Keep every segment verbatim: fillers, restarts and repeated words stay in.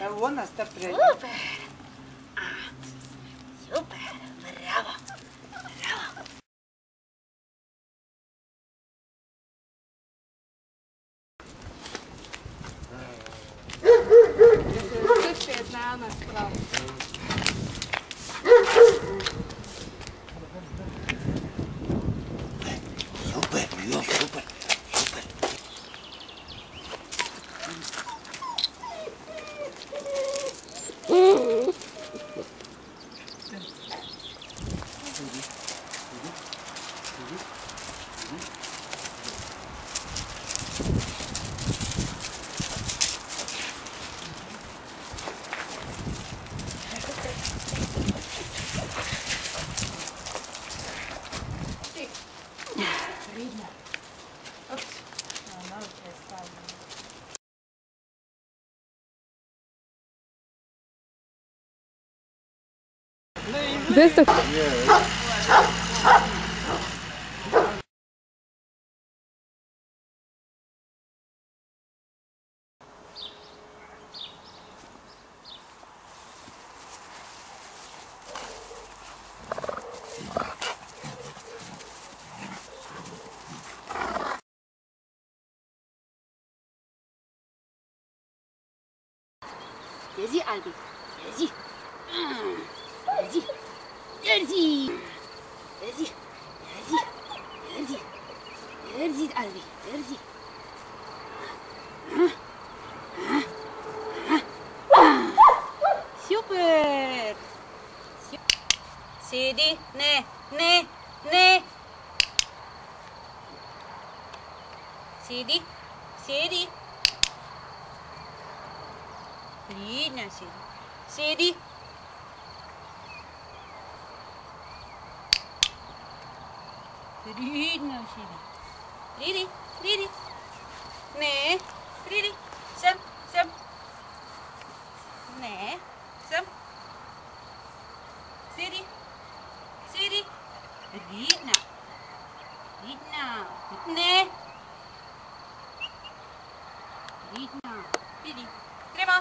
Ona sta pred. Super! A, super, bravo, bravo. Sve je na nas pravo. Super, jo, super, super. Zaista. Gezi Albi, gezi. Gezi. Gezi. Gezi. Gezi. Gezi. Gezi Albi, gezi. Super. Sidi, ne, ne, ne. Sidi, sidi. Видно, сиди. Сиди. Видно, сиди. Рири, рири. Не, рири. Сам, сам. Не, сам. Сиди. Сиди. Видно. Видно. Не. Видно. Сиди. Треба.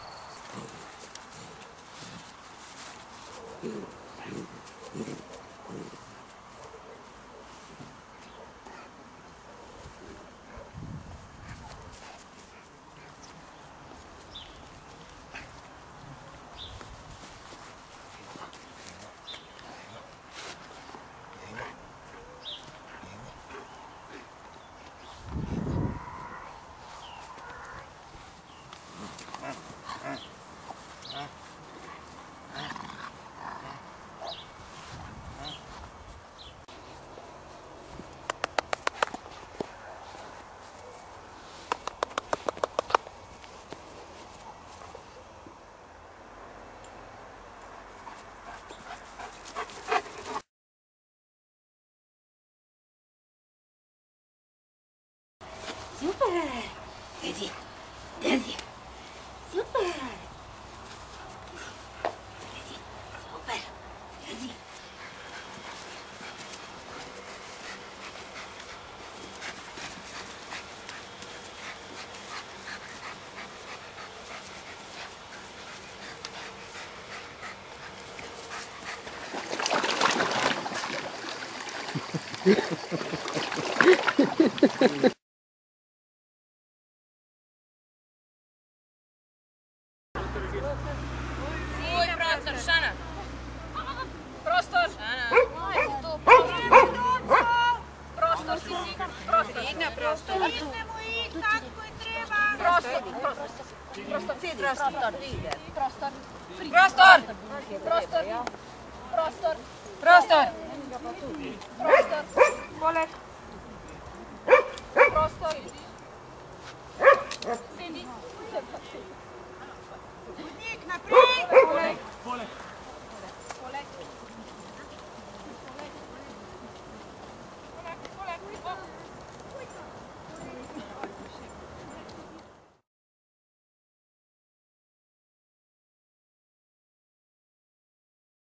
Super! Daddy! Daddy! Super! Daddy! Super! Daddy! Prostor, Šana! Prostor! Šana! Prostor, si si! Prostor! Idna prostor! Idnemo i kako i treba! Prostor! Prostor! Prostor! Prostor! Prostor! Prostor! Prostor! Prostor! Prostor! Prostor! Poleg! Prostor! Sidi! Udnik naprijed!